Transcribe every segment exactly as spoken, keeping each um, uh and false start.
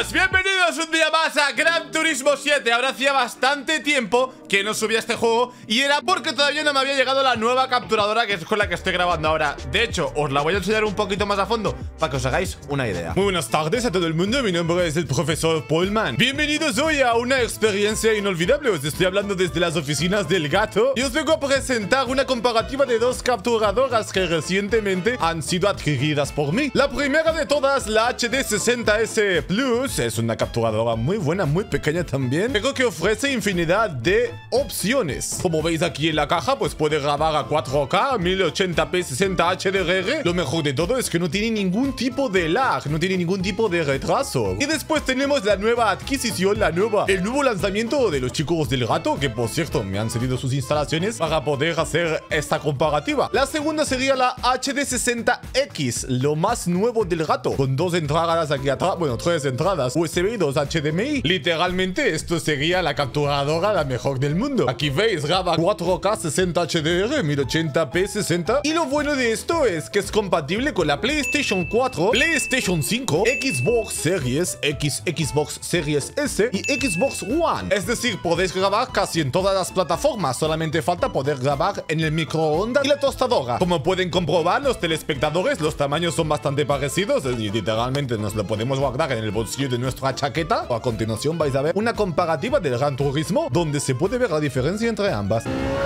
chicos, bienvenidos un día más a Gran Turismo siete. Ahora hacía bastante tiempo que no subía este juego y era porque todavía no me había llegado la nueva capturadora, que es con la que estoy grabando ahora. De hecho, os la voy a enseñar un poquito más a fondo para que os hagáis una idea. Muy buenas tardes a todo el mundo, mi nombre es el profesor Pollman. Bienvenidos hoy a una experiencia inolvidable. Os estoy hablando desde las oficinas del gato y os vengo a presentar una comparativa de dos capturadoras que recientemente han sido adquiridas por mí. La primera de todas, la H D sesenta S Plus, es una capturadora muy buena, muy pequeña también, pero que ofrece infinidad de opciones. Como veis aquí en la caja, pues puede grabar a cuatro K, mil ochenta p, sesenta H D R R. Lo mejor de todo es que no tiene ningún tipo de lag, no tiene ningún tipo de retraso. Y después tenemos la nueva adquisición, la nueva, el nuevo lanzamiento de los chicos del gato, que por cierto me han cedido sus instalaciones para poder hacer esta comparativa. La segunda sería la H D sesenta X, lo más nuevo del gato, con dos entradas aquí atrás, bueno, tres entradas U S B y dos H D M I. Literalmente esto sería la capturadora la mejor del mundo. Aquí veis, graba cuatro K, sesenta H D R, mil ochenta p, sesenta. Y lo bueno de esto es que es compatible con la PlayStation cuatro, PlayStation cinco, Xbox Series X, Xbox Series S y Xbox One. Es decir, podéis grabar casi en todas las plataformas, solamente falta poder grabar en el microondas y la tostadora. Como pueden comprobar los telespectadores, los tamaños son bastante parecidos y literalmente nos lo podemos guardar en el bolsillo de nuestra chaqueta. A continuación vais a ver una comparativa del Gran Turismo donde se puede ver la diferencia entre ambas.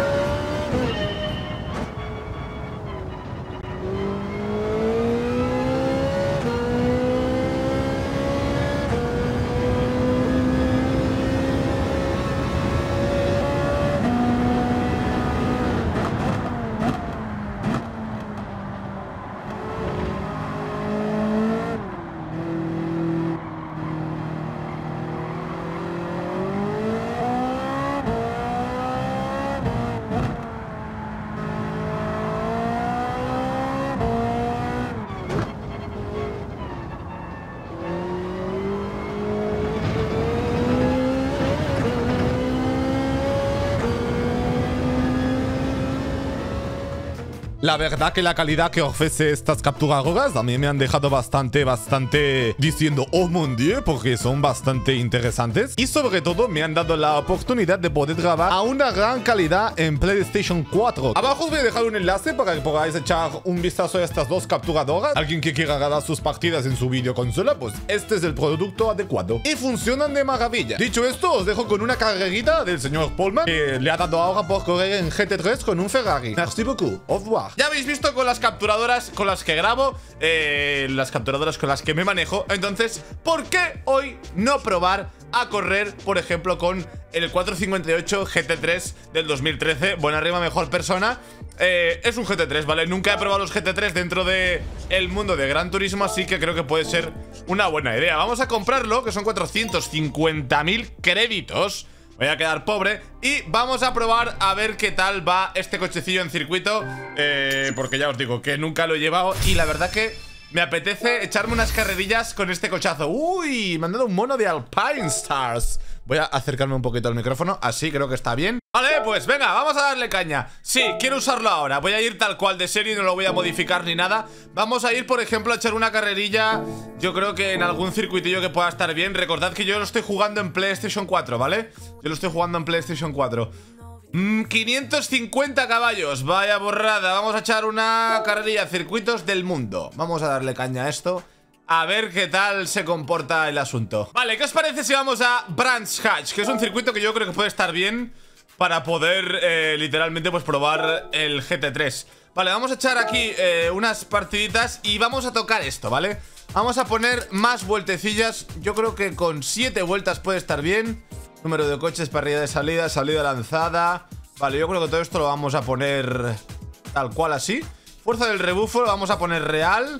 La verdad que la calidad que ofrece estas capturadoras a mí me han dejado bastante, bastante diciendo oh mon dieu, porque son bastante interesantes. Y sobre todo me han dado la oportunidad de poder grabar a una gran calidad en PlayStation cuatro. Abajo os voy a dejar un enlace para que podáis echar un vistazo a estas dos capturadoras. Alguien que quiera grabar sus partidas en su videoconsola, pues este es el producto adecuado. Y funcionan de maravilla. Dicho esto, os dejo con una carrerita del señor Pollman, que le ha dado ahora por correr en G T tres con un Ferrari. Merci beaucoup. Au revoir. Ya habéis visto con las capturadoras con las que grabo, eh, las capturadoras con las que me manejo. Entonces, ¿por qué hoy no probar a correr, por ejemplo, con el cuatrocientos cincuenta y ocho G T tres del dos mil trece? Buena rima, mejor persona. eh, Es un G T tres, ¿vale? Nunca he probado los G T tres dentro del mundo de Gran Turismo, así que creo que puede ser una buena idea. Vamos a comprarlo, que son cuatrocientos cincuenta mil créditos. Voy a quedar pobre y vamos a probar a ver qué tal va este cochecillo en circuito, eh, porque ya os digo que nunca lo he llevado y la verdad que me apetece echarme unas carrerillas con este cochazo. Uy, me han dado un mono de Alpine Stars. Voy a acercarme un poquito al micrófono, así creo que está bien. Vale, pues venga, vamos a darle caña. Sí, quiero usarlo ahora. Voy a ir tal cual de serie, no lo voy a modificar ni nada. Vamos a ir, por ejemplo, a echar una carrerilla. Yo creo que en algún circuitillo que pueda estar bien. Recordad que yo lo estoy jugando en PlayStation cuatro, ¿vale? Yo lo estoy jugando en PlayStation cuatro. mm, quinientos cincuenta caballos, vaya borrada. Vamos a echar una carrerilla, circuitos del mundo. Vamos a darle caña a esto, a ver qué tal se comporta el asunto. Vale, ¿qué os parece si vamos a Brands Hatch? Que es un circuito que yo creo que puede estar bien para poder, eh, literalmente, pues probar el G T tres. Vale, vamos a echar aquí eh, unas partiditas y vamos a tocar esto, ¿vale? Vamos a poner más vueltecillas. Yo creo que con siete vueltas puede estar bien. Número de coches, parrilla de salida, salida lanzada. Vale, yo creo que todo esto lo vamos a poner tal cual así. Fuerza del rebufo lo vamos a poner real.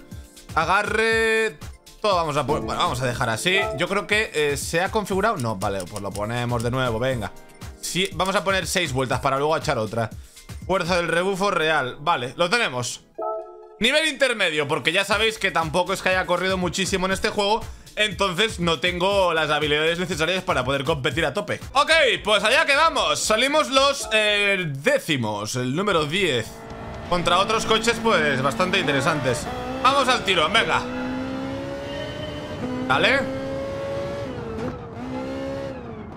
Agarre, todo vamos a poner, bueno, vamos a dejar así. Yo creo que eh, se ha configurado. No, vale, pues lo ponemos de nuevo, venga. Sí, vamos a poner seis vueltas para luego echar otra. Fuerza del rebufo real, vale, lo tenemos. Nivel intermedio, porque ya sabéis que tampoco es que haya corrido muchísimo en este juego. Entonces no tengo las habilidades necesarias para poder competir a tope. Ok, pues allá que vamos. Salimos los eh, décimos, el número diez. Contra otros coches pues bastante interesantes. Vamos al tiro, venga. Vale.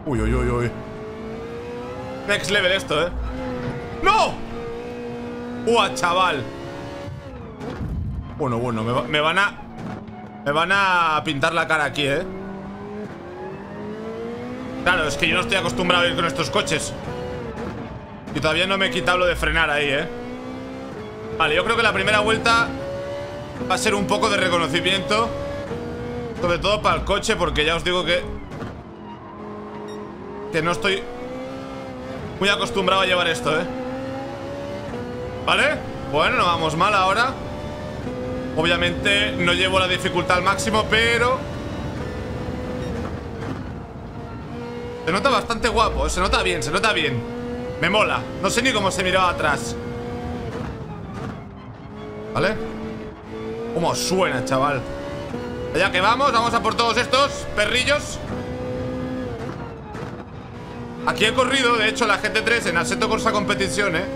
Uy, uy, uy, uy. Next level esto, ¿eh? ¡No! ¡Uah, chaval! Bueno, bueno, me, va, me van a... Me van a pintar la cara aquí, ¿eh? Claro, es que yo no estoy acostumbrado a ir con estos coches. Y todavía no me he quitado lo de frenar ahí, ¿eh? Vale, yo creo que la primera vuelta va a ser un poco de reconocimiento, sobre todo para el coche, porque ya os digo que Que no estoy muy acostumbrado a llevar esto, ¿eh? ¿Vale? Bueno, no vamos mal ahora. Obviamente no llevo la dificultad al máximo, pero se nota bastante guapo, ¿eh? Se nota bien, se nota bien. Me mola, no sé ni cómo se miraba atrás. ¿Vale? Cómo suena, chaval. Allá que vamos, vamos a por todos estos perrillos. Aquí he corrido, de hecho, la G T tres en Assetto Corsa Competición, ¿eh?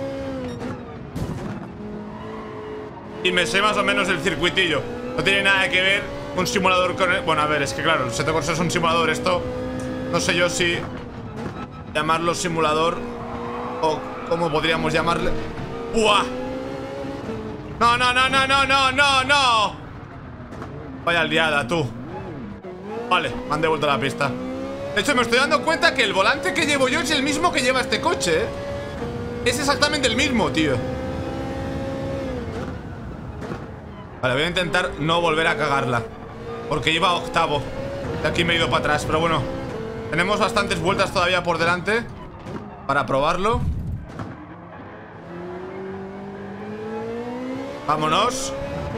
Y me sé más o menos el circuitillo. No tiene nada que ver un simulador con el... Bueno, a ver, es que claro, el Assetto Corsa es un simulador. Esto, no sé yo si llamarlo simulador o cómo podríamos llamarle. ¡Uah! No, no, no, no, no, no, no, no. Vaya liada, tú. Vale, me han devuelto la pista. De hecho, me estoy dando cuenta que el volante que llevo yo es el mismo que lleva este coche, ¿eh? Es exactamente el mismo, tío. Vale, voy a intentar no volver a cagarla, porque iba a octavo. De aquí me he ido para atrás, pero bueno, tenemos bastantes vueltas todavía por delante para probarlo. Vámonos.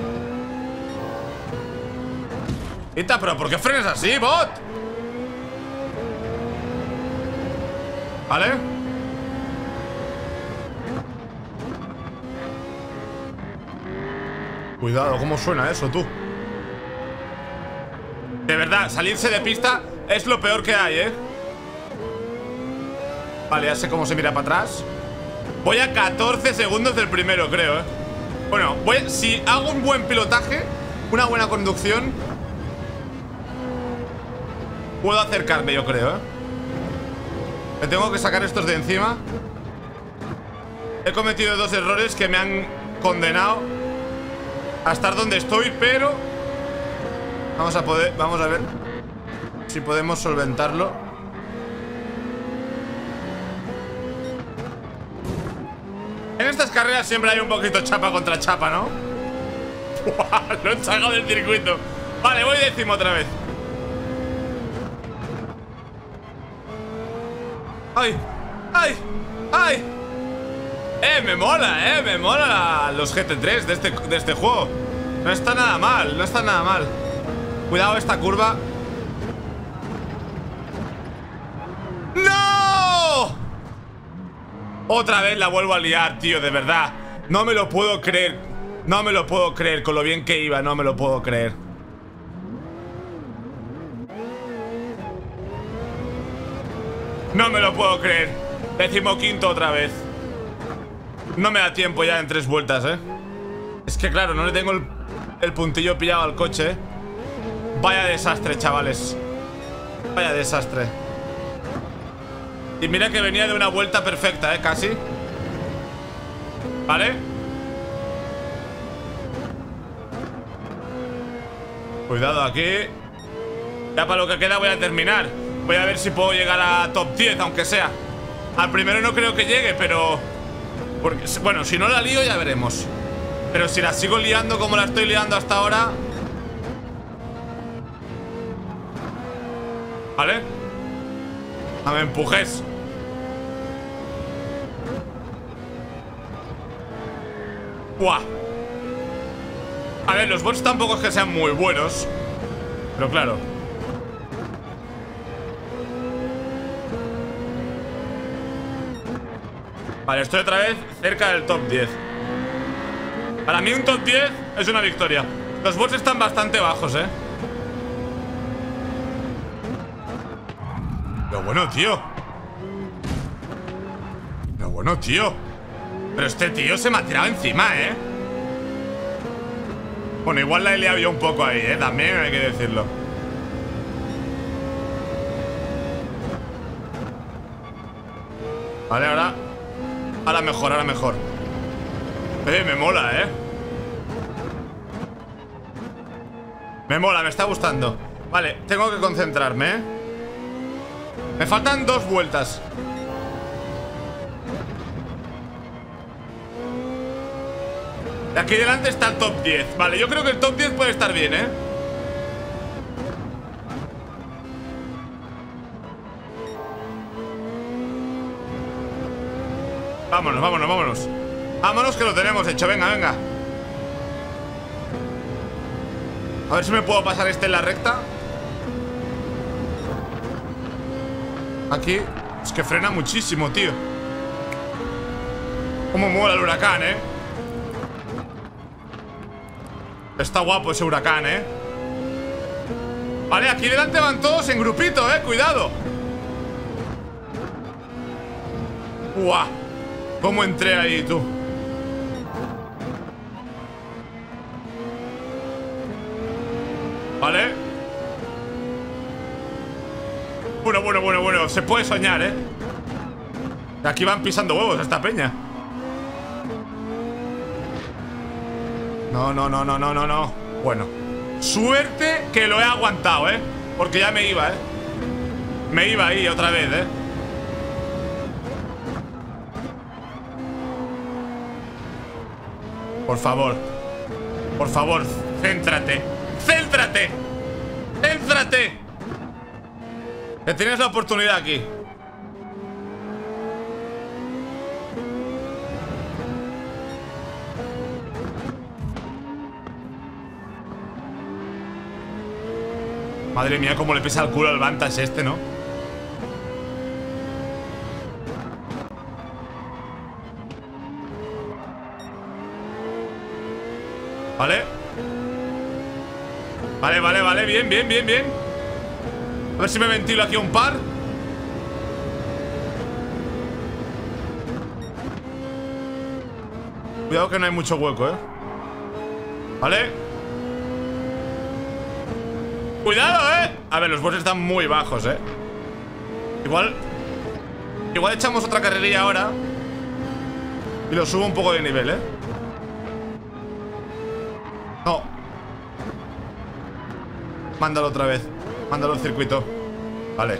Ita, pero ¿por qué frenas así, bot? ¿Vale? Cuidado, ¿cómo suena eso, tú? De verdad, salirse de pista es lo peor que hay, ¿eh? Vale, ya sé cómo se mira para atrás. Voy a catorce segundos del primero, creo, ¿eh? Bueno, voy, si hago un buen pilotaje, una buena conducción, puedo acercarme, yo creo, ¿eh? Me tengo que sacar estos de encima. He cometido dos errores que me han condenado a estar donde estoy, pero vamos a poder, vamos a ver si podemos solventarlo. En estas carreras siempre hay un poquito chapa contra chapa, ¿no? Lo he sacado del circuito. Vale, voy décimo otra vez. ¡Ay! ¡Ay! ¡Ay! ¡Eh! Me mola, eh Me mola los G T tres de este, de este juego. No está nada mal, no está nada mal. Cuidado esta curva. ¡No! Otra vez la vuelvo a liar, tío, de verdad. No me lo puedo creer. No me lo puedo creer, con lo bien que iba. No me lo puedo creer. No me lo puedo creer. Decimoquinto otra vez. No me da tiempo ya en tres vueltas, eh Es que claro, no le tengo el, el puntillo pillado al coche, ¿eh? Vaya desastre, chavales. Vaya desastre. Y mira que venía de una vuelta perfecta, eh, casi. ¿Vale? Cuidado aquí. Ya para lo que queda voy a terminar. Voy a ver si puedo llegar a top diez, aunque sea. Al primero no creo que llegue, pero... Porque, bueno, si no la lío ya veremos. Pero si la sigo liando como la estoy liando hasta ahora... ¿Vale? No me empujes. ¡Buah! A ver, los bots tampoco es que sean muy buenos, pero claro. Vale, estoy otra vez cerca del top diez. Para mí un top diez es una victoria. Los bots están bastante bajos, eh Pero bueno, tío. Pero bueno, tío. Pero este tío se me ha tirado encima, eh Bueno, igual la he liado yo un poco ahí, eh También hay que decirlo. Vale, ahora. Ahora mejor, ahora mejor. Eh, me mola, eh. Me mola, me está gustando. Vale, tengo que concentrarme, eh. Me faltan dos vueltas. De aquí delante está el top diez. Vale, yo creo que el top diez puede estar bien, eh. Vámonos, vámonos, vámonos. Vámonos que lo tenemos hecho, venga, venga. A ver si me puedo pasar este en la recta. Aquí. Es que frena muchísimo, tío. Cómo mola el huracán, eh. Está guapo ese huracán, eh. Vale, aquí delante van todos en grupito, eh. Cuidado. Uah. ¿Cómo entré ahí, tú? Vale. Bueno, bueno, bueno, bueno. Se puede soñar, ¿eh? Aquí van pisando huevos esta peña. No, no, no, no, no, no, no. Bueno. Suerte que lo he aguantado, ¿eh? Porque ya me iba, ¿eh? Me iba ahí otra vez, ¿eh? Por favor. Por favor, céntrate. ¡Céntrate! ¡Céntrate! Que tienes la oportunidad aquí. Madre mía, cómo le pesa el culo al Vantage este, ¿no? Vale. Vale, vale, vale, bien, bien, bien, bien. A ver si me ventilo aquí un par. Cuidado que no hay mucho hueco, eh. Vale. Cuidado, eh. A ver, los bots están muy bajos, eh. Igual Igual echamos otra carrerilla ahora y lo subo un poco de nivel, eh. No. Mándalo otra vez. Mándalo al circuito. Vale.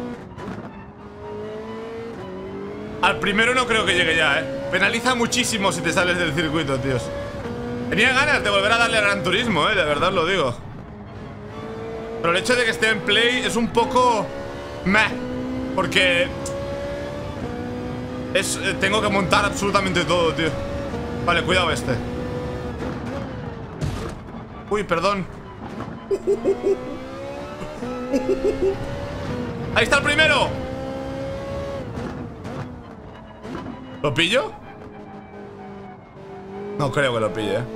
Al primero no creo que llegue ya, eh. Penaliza muchísimo si te sales del circuito, tíos. Tenía ganas de volver a darle a Gran Turismo, eh. De verdad lo digo. Pero el hecho de que esté en Play es un poco... meh. Porque... es, eh, tengo que montar absolutamente todo, tío. Vale, cuidado este. Uy, perdón. Ahí está el primero. ¿Lo pillo? No creo que lo pille, eh.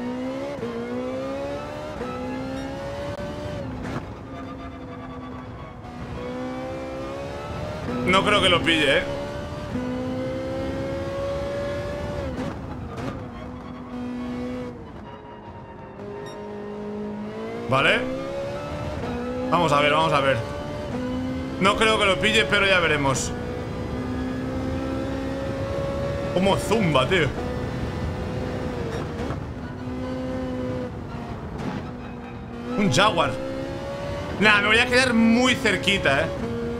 No creo que lo pille, eh. Vale. Vamos a ver, vamos a ver. No creo que lo pille, pero ya veremos. Como zumba, tío. Un Jaguar. Nah, me voy a quedar muy cerquita, eh.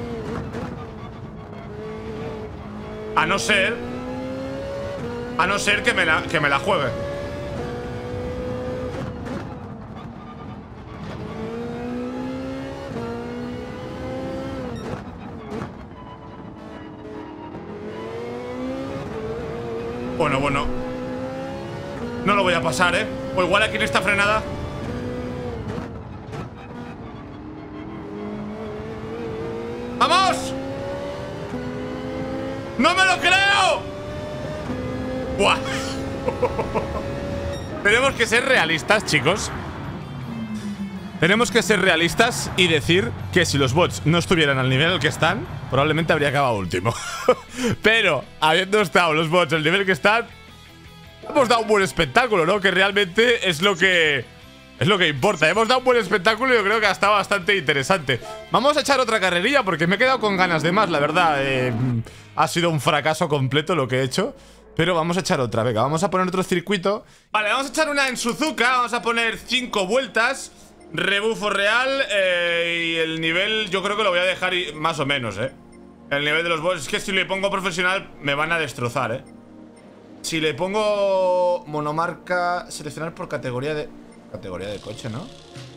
A no ser A no ser que me la, que me la juegue. Bueno, bueno. No lo voy a pasar, ¿eh? O igual aquí en esta frenada. ¡Vamos! ¡No me lo creo! ¡Buah! Tenemos que ser realistas, chicos. Tenemos que ser realistas y decir que si los bots no estuvieran al nivel al que están, probablemente habría acabado último. Pero, habiendo estado los bots al nivel que están, hemos dado un buen espectáculo, ¿no? Que realmente es lo que... es lo que importa. Hemos dado un buen espectáculo y yo creo que ha estado bastante interesante. Vamos a echar otra carrerilla porque me he quedado con ganas de más, la verdad. Eh, Ha sido un fracaso completo lo que he hecho. Pero vamos a echar otra, venga, vamos a poner otro circuito. Vale, vamos a echar una en Suzuka. Vamos a poner cinco vueltas. Rebufo real, eh, y el nivel yo creo que lo voy a dejar más o menos, eh. El nivel de los bots, es que si le pongo profesional me van a destrozar, eh. Si le pongo monomarca, seleccionar por categoría de... Categoría de coche, ¿no?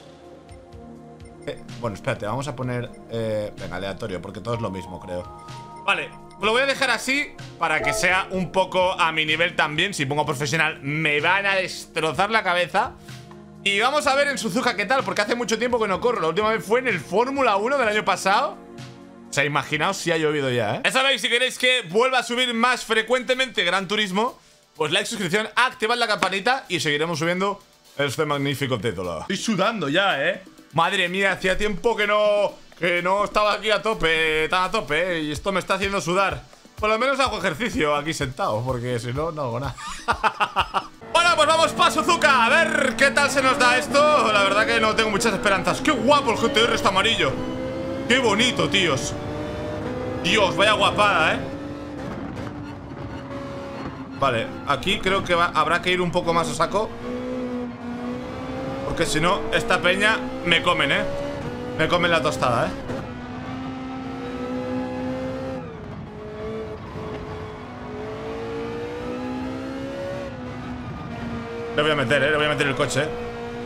Eh, bueno, espérate, vamos a poner... Eh, venga, aleatorio, porque todo es lo mismo, creo. Vale, lo voy a dejar así para que sea un poco a mi nivel también. Si pongo profesional me van a destrozar la cabeza. Y vamos a ver en Suzuka qué tal, porque hace mucho tiempo que no corro. La última vez fue en el Fórmula uno del año pasado. O sea, imaginaos si ha llovido ya, ¿eh? Ya sabéis, si queréis que vuelva a subir más frecuentemente Gran Turismo, pues like, suscripción, activad la campanita y seguiremos subiendo este magnífico título. Estoy sudando ya, ¿eh? Madre mía, hacía tiempo que no... Que no estaba aquí a tope, tan a tope, ¿eh? Y esto me está haciendo sudar. Por lo menos hago ejercicio aquí sentado, porque si no, no hago nada. Bueno, pues vamos para Suzuka. A ver qué tal se nos da esto. La verdad que no tengo muchas esperanzas. ¡Qué guapo el G T R está amarillo! ¡Qué bonito, tíos! Dios, vaya guapada, ¿eh? Vale, aquí creo que va, habrá que ir un poco más a saco, porque si no, esta peña me comen, ¿eh? Me comen la tostada, ¿eh? Le voy a meter, ¿eh? Le voy a meter el coche, ¿eh?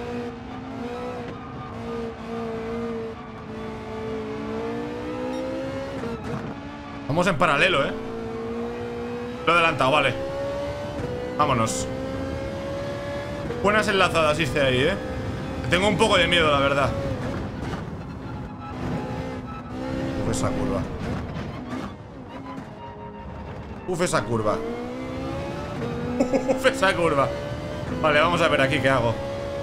Vamos en paralelo, ¿eh? Lo he adelantado, vale. Vámonos. Buenas enlazadas hice ahí, ¿eh? Tengo un poco de miedo, la verdad. Uf, esa curva. Uf, esa curva. Uf, esa curva. Vale, vamos a ver aquí qué hago.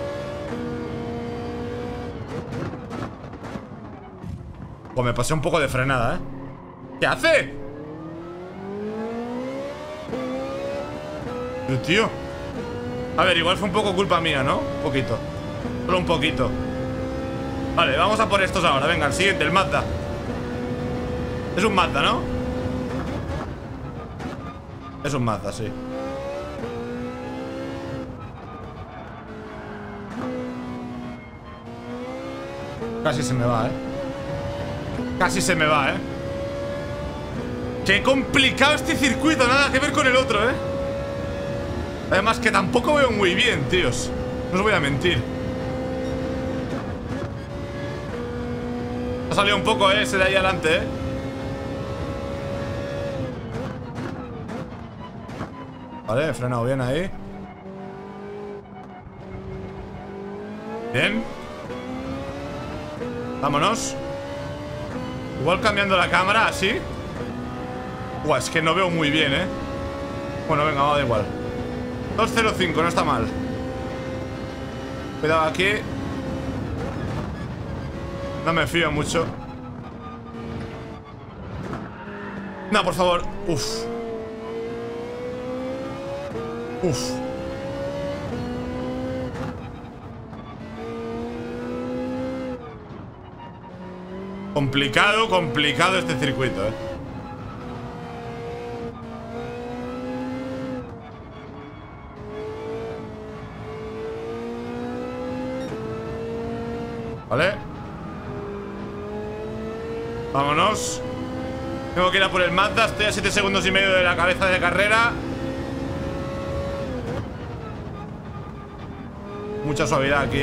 Pues me pasé un poco de frenada, ¿eh? ¿Qué hace? Pero, tío. A ver, igual fue un poco culpa mía, ¿no? Un poquito. Solo un poquito. Vale, vamos a por estos ahora. Venga, el siguiente, el Mazda. Es un Mazda, ¿no? Es un Mazda, sí. Casi se me va, ¿eh? Casi se me va, ¿eh? Qué complicado este circuito. Nada que ver con el otro, ¿eh? Además que tampoco veo muy bien, tíos. No os voy a mentir. Ha salido un poco, ¿eh? Ese de ahí adelante, ¿eh? Vale, he frenado bien ahí. Bien. Vámonos. Igual cambiando la cámara, así. Buah, es que no veo muy bien, ¿eh? Bueno, venga, va, da igual. dos cero cinco, no está mal. Cuidado aquí. No me fío mucho. No, por favor. Uf. Uf. Complicado, complicado este circuito, eh. Vale. Vámonos. Tengo que ir a por el Mazda. Estoy a siete segundos y medio de la cabeza de carrera. Mucha suavidad aquí.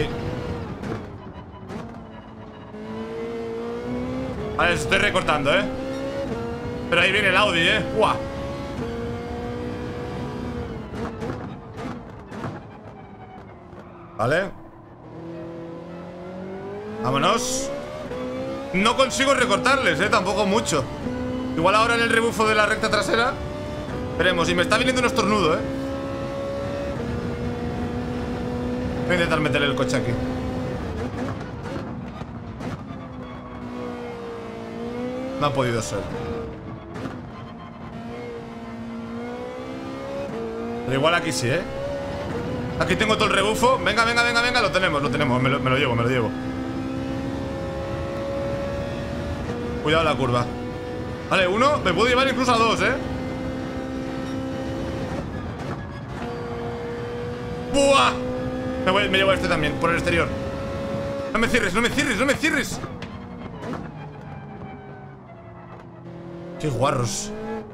Vale, estoy recortando, ¿eh? Pero ahí viene el Audi, ¿eh? ¡Guau! Vale. Vámonos. No consigo recortarles, ¿eh? Tampoco mucho. Igual ahora en el rebufo de la recta trasera. Veremos, y me está viniendo un estornudo, ¿eh? Voy a intentar meterle el coche aquí. No ha podido ser. Pero igual aquí sí, ¿eh? Aquí tengo todo el rebufo. Venga, venga, venga, venga. Lo tenemos, lo tenemos. Me lo, me lo llevo, me lo llevo. Cuidado la curva. Vale, uno. Me puedo llevar incluso a dos, ¿eh? ¡Buah! Me, voy, me llevo a este también, por el exterior. No me cierres, no me cierres, no me cierres. Qué guarros.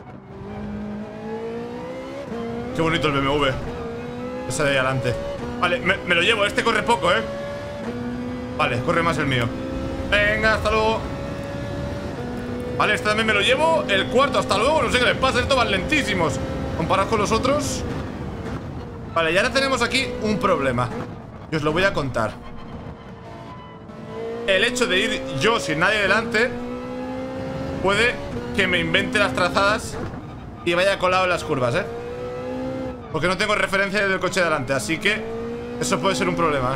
Qué bonito el B M W. Ese de ahí adelante. Vale, me, me lo llevo, este corre poco, ¿eh? Vale, corre más el mío. Venga, hasta luego. Vale, este también me lo llevo. El cuarto, hasta luego, no sé qué les pasa. Estos van lentísimos comparado con los otros. Vale, y ahora tenemos aquí un problema. Y os lo voy a contar. El hecho de ir yo sin nadie delante puede que me invente las trazadas y vaya colado en las curvas, ¿eh? Porque no tengo referencia del coche de delante. Así que eso puede ser un problema, ¿eh?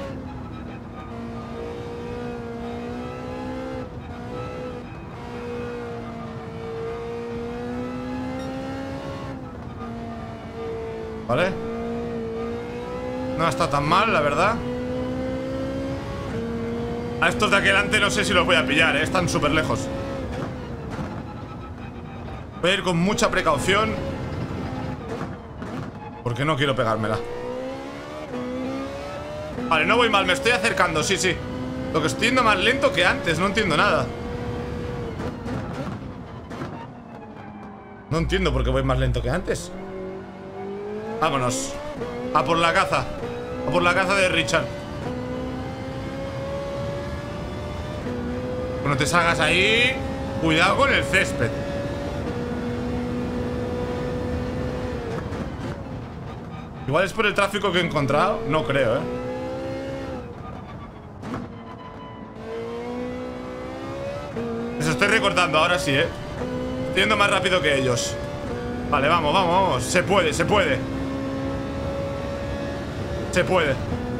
Vale. No está tan mal, la verdad. A estos de aquí delante no sé si los voy a pillar, ¿eh? Están súper lejos. Voy a ir con mucha precaución, porque no quiero pegármela. Vale, no voy mal, me estoy acercando, sí, sí. Lo que estoy yendo más lento que antes, no entiendo nada. No entiendo por qué voy más lento que antes. Vámonos. A por la caza. A por la caza de Richard. Cuando te salgas ahí, cuidado con el césped. Igual es por el tráfico que he encontrado. No creo, eh. Les estoy recortando, ahora sí, eh. Estoy yendo más rápido que ellos. Vale, vamos, vamos, vamos. Se puede, se puede. Se puede.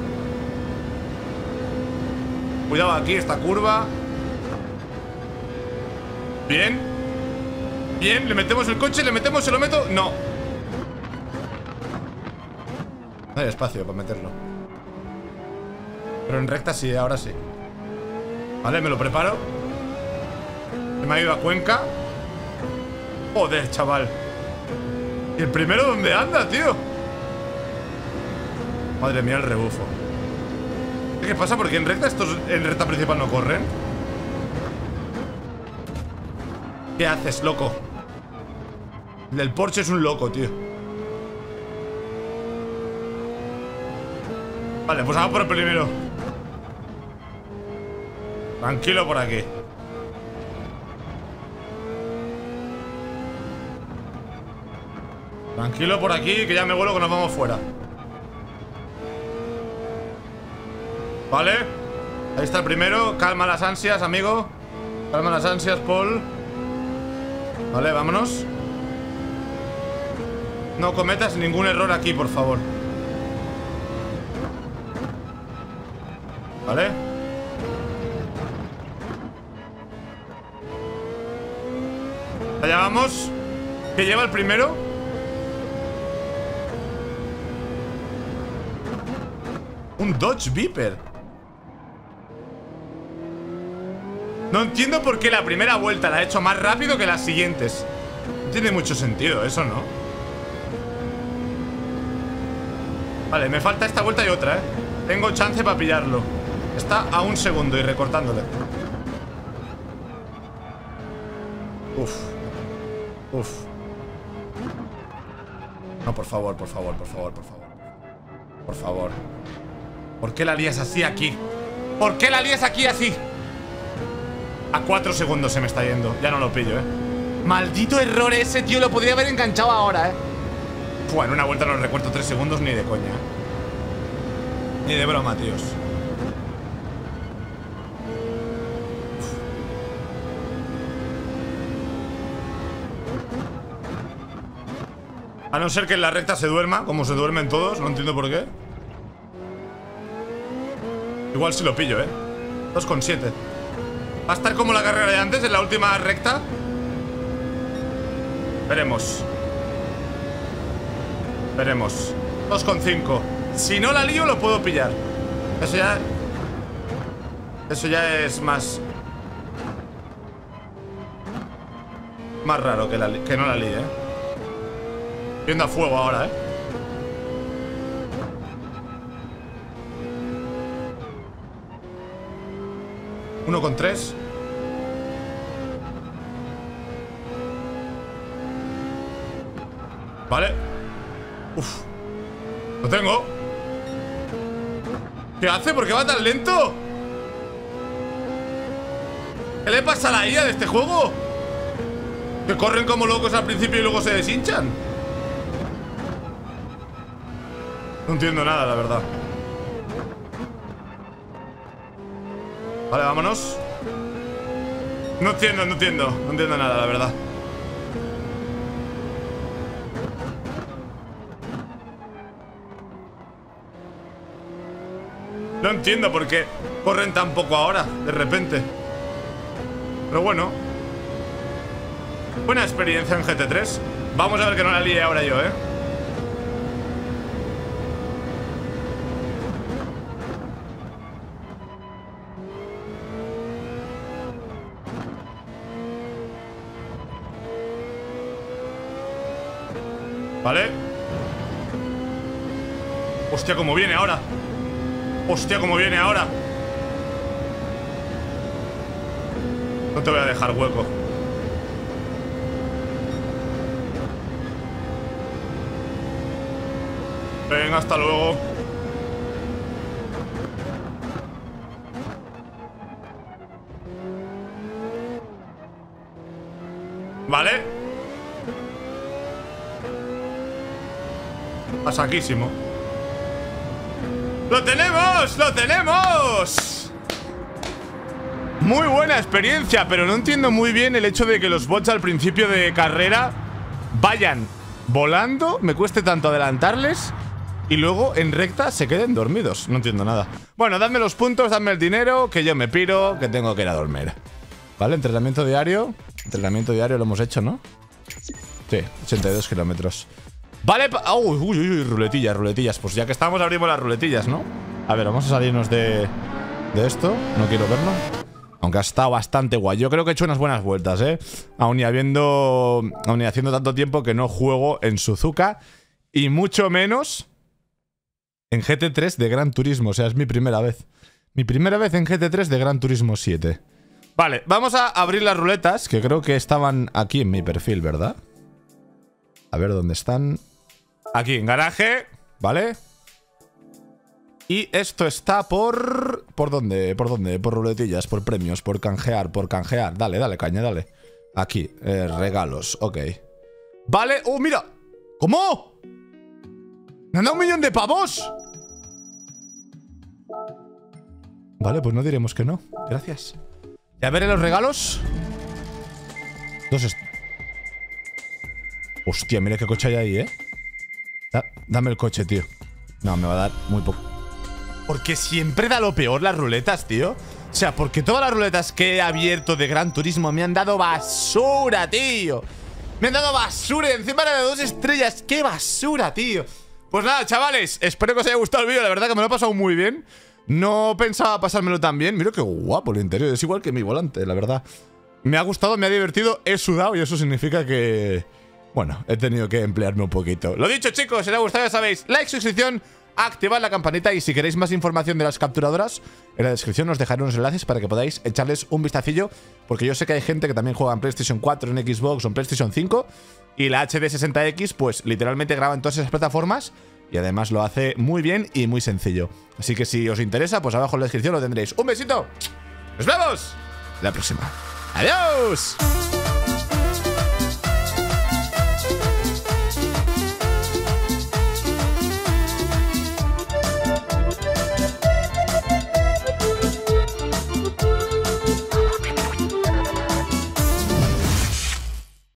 Cuidado aquí, esta curva. Bien. Bien, le metemos el coche, le metemos, se lo meto. No. No hay espacio para meterlo. Pero en recta sí, ahora sí. Vale, me lo preparo. Se me ha ido a Cuenca. Joder, chaval. ¿Y el primero dónde anda, tío? Madre mía, el rebufo. ¿Qué pasa? Porque en recta estos en recta principal no corren. ¿Qué haces, loco? El del Porsche es un loco, tío. Vale, pues vamos por el primero. Tranquilo por aquí. Tranquilo por aquí, que ya me vuelo que nos vamos fuera. Vale. Ahí está el primero. Calma las ansias, amigo. Calma las ansias, Paul. Vale, vámonos. No cometas ningún error aquí, por favor. Vale. Allá vamos. ¿Qué lleva el primero? Un Dodge Viper. No entiendo por qué la primera vuelta la he hecho más rápido que las siguientes. No tiene mucho sentido eso, ¿no? Vale, me falta esta vuelta y otra, ¿eh? Tengo chance para pillarlo. Está a un segundo y recortándole. Uf. Uf. No, por favor, por favor, por favor, por favor. Por favor. ¿Por qué la lías así aquí? ¿Por qué la lías aquí así? A cuatro segundos se me está yendo. Ya no lo pillo, eh. Maldito error ese, tío. Lo podría haber enganchado ahora, eh. Fua, en una vuelta no recuerdo tres segundos ni de coña. Ni de broma, tíos. A no ser que en la recta se duerma, como se duermen todos. No entiendo por qué. Igual si lo pillo, eh. dos coma siete. Va a estar como la carrera de antes, en la última recta. Veremos. Veremos. dos coma cinco. Si no la lío, lo puedo pillar. Eso ya... Eso ya es más... Más raro que, la que no la líe, ¿eh? Viendo a fuego ahora, ¿eh? Uno con tres. Vale. Uf. Lo tengo. ¿Qué hace? ¿Por qué va tan lento? ¿Qué le pasa a la I A de este juego? Que corren como locos al principio y luego se deshinchan. No entiendo nada, la verdad. Vale, vámonos. No entiendo, no entiendo. No entiendo nada, la verdad. No entiendo por qué corren tan poco ahora, de repente. Pero bueno. Buena experiencia en G T tres. Vamos a ver que no la líe ahora yo, ¿eh? Vale. Hostia, cómo viene ahora. Hostia, cómo viene ahora. No te voy a dejar hueco. Venga, hasta luego. Vale. A saquísimo. ¡Lo tenemos! ¡Lo tenemos! Muy buena experiencia, pero no entiendo muy bien el hecho de que los bots al principio de carrera vayan volando, me cueste tanto adelantarles y luego en recta se queden dormidos. No entiendo nada. Bueno, dadme los puntos, dadme el dinero, que yo me piro, que tengo que ir a dormir. Vale, entrenamiento diario. Entrenamiento diario lo hemos hecho, ¿no? Sí, ochenta y dos kilómetros. Vale, oh, uy, uy, uy, ruletillas, ruletillas. Pues ya que estamos, abrimos las ruletillas, ¿no? A ver, vamos a salirnos de, de esto. No quiero verlo. Aunque ha estado bastante guay. Yo creo que he hecho unas buenas vueltas, ¿eh? Aún y habiendo... Aún y haciendo tanto tiempo que no juego en Suzuka. Y mucho menos en G T tres de Gran Turismo. O sea, es mi primera vez. Mi primera vez en G T tres de Gran Turismo siete. Vale, vamos a abrir las ruletas, que creo que estaban aquí en mi perfil, ¿verdad? A ver dónde están. Aquí, en garaje, ¿vale? Y esto está por... ¿Por dónde? ¿Por dónde? Por ruletillas, por premios, por canjear, por canjear. Dale, dale, caña, dale. Aquí, eh, regalos, ok. Vale, ¡oh, mira! ¿Cómo? ¿Me han dado un millón de pavos? Vale, pues no diremos que no. Gracias. Y a ver en los regalos. Dos est... Hostia, mira qué coche hay ahí, ¿eh? Da, dame el coche, tío. No, me va a dar muy poco. Porque siempre da lo peor las ruletas, tío. O sea, porque todas las ruletas que he abierto de Gran Turismo me han dado basura, tío. Me han dado basura y encima era de dos estrellas. ¡Qué basura, tío! Pues nada, chavales, espero que os haya gustado el vídeo. La verdad que me lo he pasado muy bien. No pensaba pasármelo tan bien. Mira qué guapo el interior. Es igual que mi volante, la verdad. Me ha gustado, me ha divertido, he sudado y eso significa que... Bueno, he tenido que emplearme un poquito. Lo dicho, chicos, si os ha gustado ya sabéis, like, suscripción, activad la campanita y si queréis más información de las capturadoras, en la descripción os dejaré unos enlaces para que podáis echarles un vistacillo, porque yo sé que hay gente que también juega en PlayStation cuatro, en Xbox o en PlayStation cinco y la H D sesenta X pues literalmente graba en todas esas plataformas y además lo hace muy bien y muy sencillo. Así que si os interesa, pues abajo en la descripción lo tendréis. ¡Un besito! ¡Nos vemos! La próxima. ¡Adiós!